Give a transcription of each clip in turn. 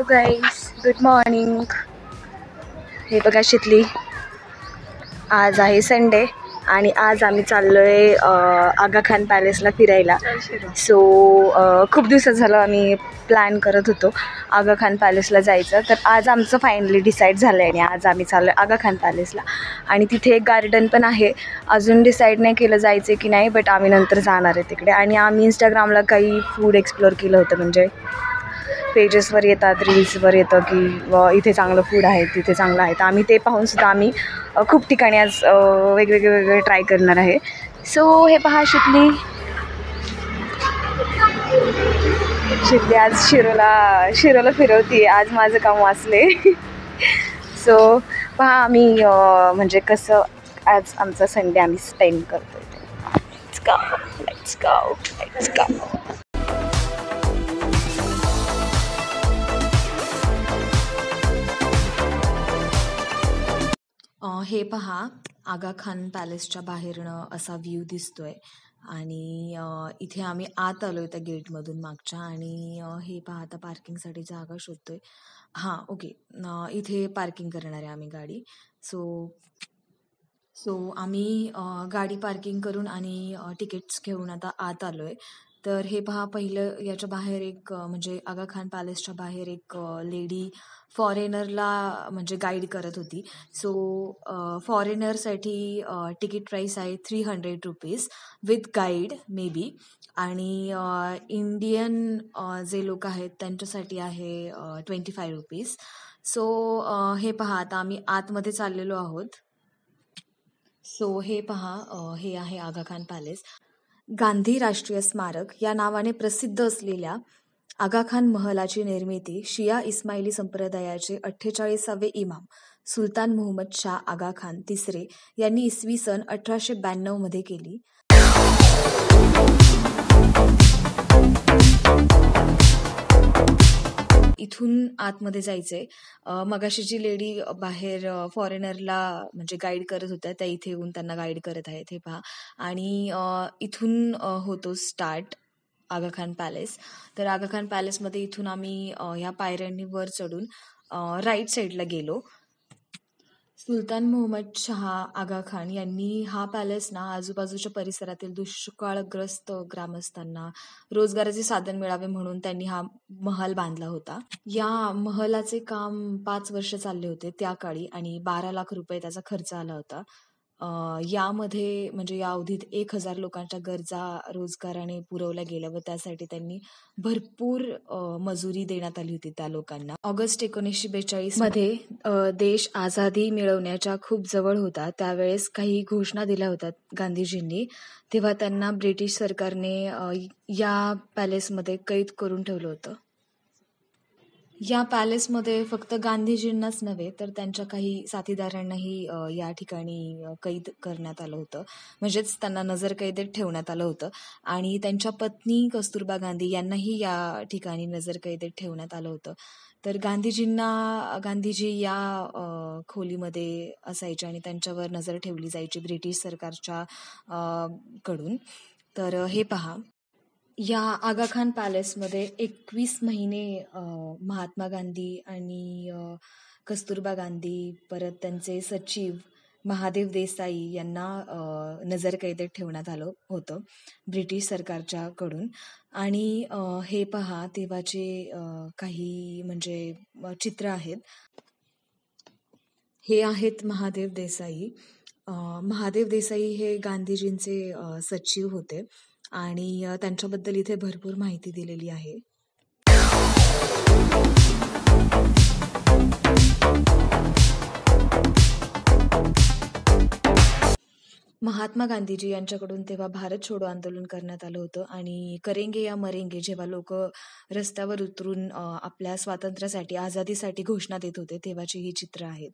Hello guys, good morning. हे बघा शितली, आज आहे संडे आणि आज आम्ही चाललोय आगा खान पॅलेसला फिरायला. सो खूप दिवसात झालं आम्ही प्लॅन करत होतो आगा खान पॅलेसला जायचं, तर आज आमचं फायनली डिसाईड झालं आहे आणि आज आम्ही चाललो आहे आगा खान पॅलेसला. आणि तिथे एक गार्डन पण आहे. अजून डिसाईड नाही केलं जायचं की नाही, बट आम्ही नंतर जाणार आहे तिकडे. आणि आम्ही इंस्टाग्रामला काही फूड एक्सप्लोअर केलं होतं, म्हणजे पेजेसवर येतात, रील्सवर येतं की इथे चांगलं फूड आहे, तिथे चांगलं आहे. तर आम्ही ते पाहूनसुद्धा आम्ही खूप ठिकाणी आज वेगवेगळे ट्राय करणार आहे. सो हे पहा, शितली आज शिरोला फिरवते. आज माझं काम वाचले. सो पहा आम्ही म्हणजे कसं आज आमचा संडे आम्ही स्पेंड करतो. Let's go. हे पहा, आगा खान पॅलेसच्या बाहेरनं असा व्ह्यू दिसतोय आणि इथे आम्ही आत आलोय त्या गेटमधून मागच्या. आणि हे पहा, आता पार्किंगसाठी जागा शोधतोय. हां, ओके, इथे पार्किंग करणार आहे आम्ही गाडी. सो आम्ही गाडी पार्किंग करून आणि तिकीट्स घेऊन आता आत आलोय. तर हे पहा, पहिलं याच्या बाहेर एक म्हणजे आगा खान पॅलेसच्या बाहेर एक लेडी फॉरेनरला म्हणजे गाईड करत होती. सो फॉरेनरसाठी तिकीट प्राईस आहे 300 rupees with guide may be. आणि इंडियन जे लोक आहेत त्यांच्यासाठी आहे 25 रुपीज. सो हे पहा, आता आम्ही आतमध्ये चाललेलो आहोत. सो हे पहा, हे आहे आगा खान पॅलेस. गांधी राष्ट्रीय स्मारक या नावाने प्रसिद्ध असलेल्या आगा खान महलाची निर्मिती शिया इस्माइली संप्रदायाचे 48वे इमाम सुलतान मुहम्मद शाह आगा खान तिसरे यांनी इसवी सन 1892 मध्ये केली. इथून आतमध्ये जायचंय. मगाशी जी लेडी बाहेर फॉरेनरला म्हणजे गाईड करत होत्या, त्या इथे येऊन त्यांना गाईड करत आहेत. हे पहा, आणि इथून होतो स्टार्ट आगा खान पॅलेस. तर आगा खान पॅलेसमध्ये इथून आम्ही ह्या पायऱ्यांनी वर चढून राईट साईडला गेलो. सुलतान मुहम्मद शाह आगा खान यांनी हा पॅलेस ना आजूबाजूच्या परिसरातील दुष्काळग्रस्त ग्रामस्थांना रोजगाराचे साधन मिळावे म्हणून त्यांनी हा महल बांधला होता. या महलाचे काम 5 वर्ष चालले होते त्या काळी आणि 12 लाख रुपये त्याचा खर्च आला होता. यामध्ये म्हणजे या अवधीत 1000 लोकांच्या गरजा रोजगाराने पुरवल्या गेल्या व त्यासाठी त्यांनी भरपूर मजुरी देण्यात आली होती त्या लोकांना. ऑगस्ट 1942 मध्ये देश आझादी मिळवण्याच्या खूप जवळ होता. त्यावेळेस काही घोषणा दिल्या होत्या गांधीजींनी. तेव्हा त्यांना ब्रिटिश सरकारने या पॅलेसमध्ये कैद करून ठेवलं होतं. या पॅलेसमध्ये फक्त गांधीजींनाच नव्हे तर त्यांच्या काही साथीदारांनाही या ठिकाणी कैद करण्यात आलं होतं, म्हणजेच त्यांना नजरकैदेत ठेवण्यात आलं होतं. आणि त्यांच्या पत्नी कस्तुरबा गांधी यांनाही या ठिकाणी नजरकैदेत ठेवण्यात आलं होतं. तर गांधीजी या खोलीमध्ये असायचे आणि त्यांच्यावर नजर ठेवली जायची ब्रिटिश सरकारच्या कडून. तर हे पहा, या आगा खान पॅलेसमध्ये 21 महिने महात्मा गांधी आणि कस्तुरबा गांधी, परत त्यांचे सचिव महादेव देसाई यांना नजरकैदेत ठेवण्यात आलं होतं ब्रिटिश सरकारच्या कडून. आणि हे पहा, तेव्हाचे काही म्हणजे चित्र आहेत. हे आहेत महादेव देसाई. महादेव देसाई हे गांधीजींचे सचिव होते आणि त्यांच्याबद्दल इथे भरपूर माहिती दिलेली आहे. महात्मा गांधीजी यांच्याकडून तेव्हा भारत छोडो आंदोलन करण्यात आलं होतं आणि करेंगे या मरेंगे जेव्हा लोक रस्त्यावर उतरून आपल्या स्वातंत्र्यासाठी, आझादीसाठी घोषणा देत होते, तेव्हाची ही चित्र आहेत.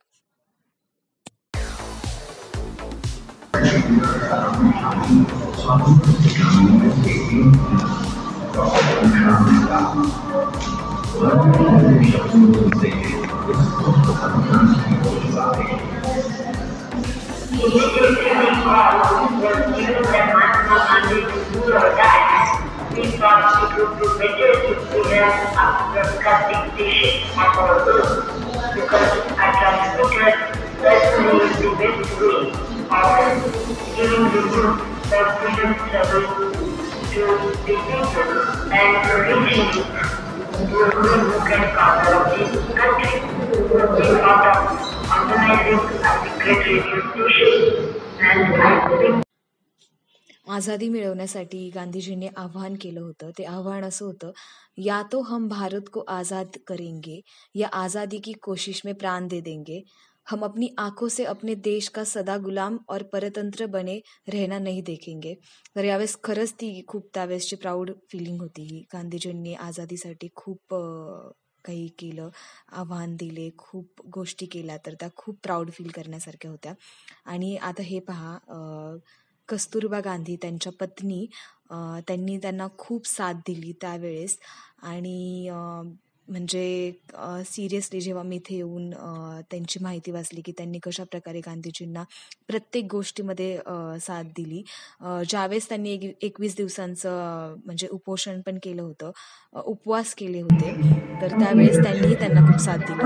we thought it would be better if we had a plastic dishes at our home because a transmitter personally is the best way of giving the youth the freedom travel to the people and reaching to a good corner of the country. We thought of organizing a great radio station and I think आझादी मिळवण्यासाठी गांधीजींनी आव्हान केलं होतं. ते आव्हान असं होतं, या तो हम भारत को आजाद करेंगे या आजादी की कोशिश में प्राण दे देंगे. हम अपनी आंखों से अपने देश का सदा गुलाम और परतंत्र बने रहना नहीं देखेंगे. तर यावेळेस खरंच ती खूप त्यावेळेसची प्राऊड फिलिंग होती ही. गांधीजींनी आझादीसाठी खूप काही केलं, आव्हान दिले, खूप गोष्टी केल्या, तर त्या खूप प्राऊड फील करण्यासारख्या होत्या. आणि आता हे पहा, कस्तुरबा गांधी त्यांच्या पत्नी, त्यांनी त्यांना खूप साथ दिली त्यावेळेस. आणि म्हणजे सिरियसली जेव्हा मी इथे येऊन त्यांची माहिती वाचली की त्यांनी कशा प्रकारे गांधीजींना प्रत्येक गोष्टीमध्ये साथ दिली. ज्यावेळेस त्यांनी 21 दिवसांचं म्हणजे उपोषण पण केलं होतं, उपवास केले होते, तर त्यावेळेस त्यांनीही त्यांना खूप साथ दिली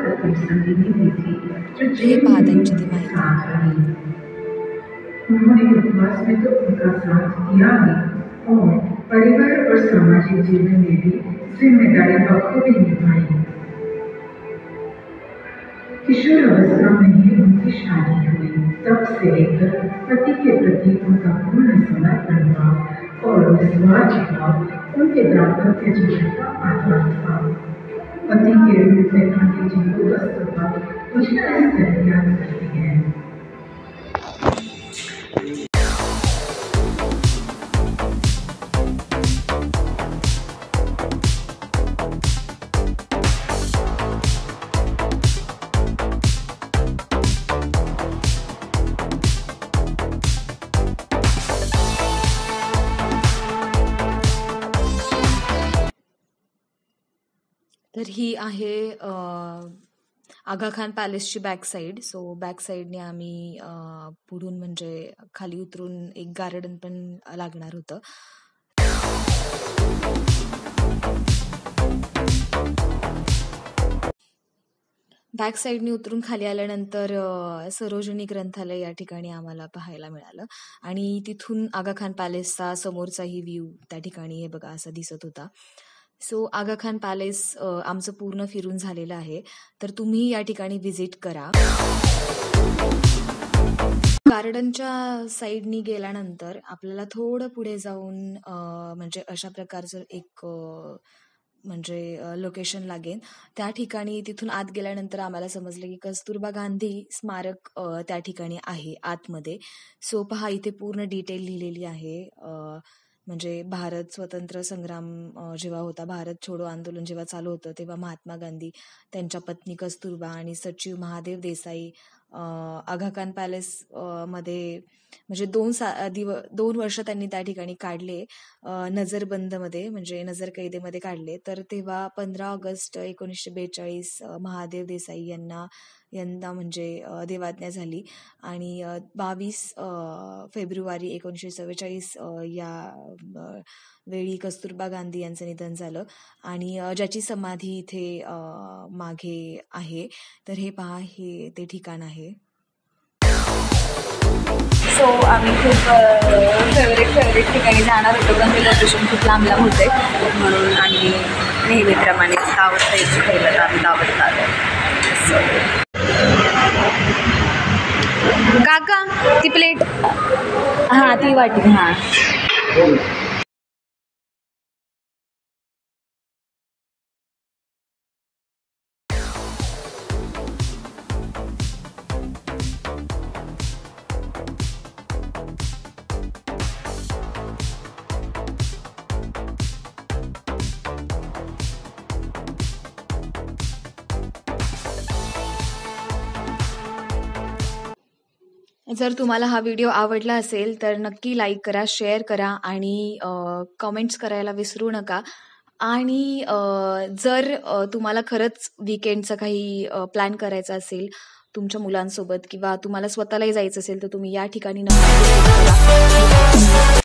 होती. हे पहा त्यांची ती माहिती. उन्होंने उपवास में तो उनका साथ दिया ही और परिवार और सामाजिक जीवन में भी जिम्मेदारी बखूबी निभाई. किशोर अवस्था में ही उनकी शादी हुई. तब से लेकर पति के प्रति उनका पूर्ण समर्पण भाव और निस्वार्थ भाव उनके दाम्पत्य जीवन का आधार था. पति के रूप में गांधी जी को कस्तूरबा कुछ इस तरह याद करती है. तर ही आहे आगा खान पॅलेसची बॅक साईड. सो बॅक साईडने आम्ही पुढून म्हणजे खाली उतरून एक गार्डन पण लागणार होतं. बॅक साईडने उतरून खाली आल्यानंतर सरोजिनी ग्रंथालय या ठिकाणी आम्हाला पाहायला मिळालं. आणि तिथून आगा खान पॅलेसचा समोरचाही व्ह्यू त्या ठिकाणी हे बघा असा दिसत होता. सो आगा खान पॅलेस आमचं पूर्ण फिरून झालेलं आहे, तर तुम्ही या ठिकाणी व्हिजिट करा. गार्डनच्या साईडनी गेल्यानंतर आपल्याला थोडं पुढे जाऊन म्हणजे अशा प्रकारचं एक म्हणजे लोकेशन लागेल. त्या ठिकाणी तिथून आत गेल्यानंतर आम्हाला समजलं की कस्तुरबा गांधी स्मारक त्या ठिकाणी आहे आतमध्ये. सो पहा, इथे पूर्ण डिटेल लिहिलेली आहे. म्हणजे भारत स्वतंत्र संग्राम जेव्हा होता, भारत छोडो आंदोलन जेव्हा चालू होतं, तेव्हा महात्मा गांधी, त्यांच्या पत्नी कस्तुरबा आणि सचिव महादेव देसाई आगा खान पॅलेस मध्ये म्हणजे 2 वर्ष त्यांनी त्या ठिकाणी काढले, नजरबंदमध्ये म्हणजे नजरकैदेमध्ये काढले. तर तेव्हा 15 ऑगस्ट 1942 महादेव देसाई यांना म्हणजे देवाज्ञा झाली. आणि 22 फेब्रुवारी 1944 या वेळी कस्तुरबा गांधी यांचं निधन झालं. आणि ज्याची समाधी इथे मागे आहे. तर हे पहा, हे ते ठिकाण आहे. सो आम्ही खूप फेवरेट ठिकाणी जाणार होतो, पण ते लोकेशन खूप लांब होते, म्हणून आम्ही नेहमीप्रमाणे दावत द्यायची पहिलं तर आम्ही दावत आलो. सो काका ती प्लेट, हां ती वाटी, हां. जर तुम्हाला हा व्हिडिओ आवडला असेल तर नक्की लाईक करा, शेअर करा आणि कमेंट्स करायला विसरू नका. आणि जर तुम्हाला खरंच वीकेंडचा काही प्लॅन करायचा असेल तुमच्या मुलांसोबत किंवा तुम्हाला स्वतःलाही जायचं असेल तर तुम्ही या ठिकाणी नक्की visit करा.